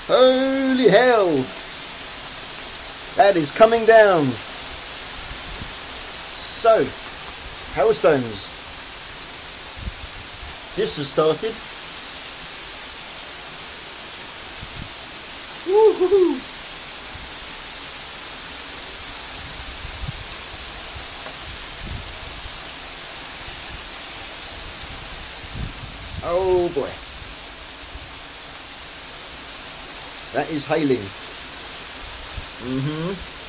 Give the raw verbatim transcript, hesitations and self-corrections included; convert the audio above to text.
Holy hell! That is coming down. So, hailstones. This has started. Woohoo! Oh boy. That is hailing. Mm-hmm.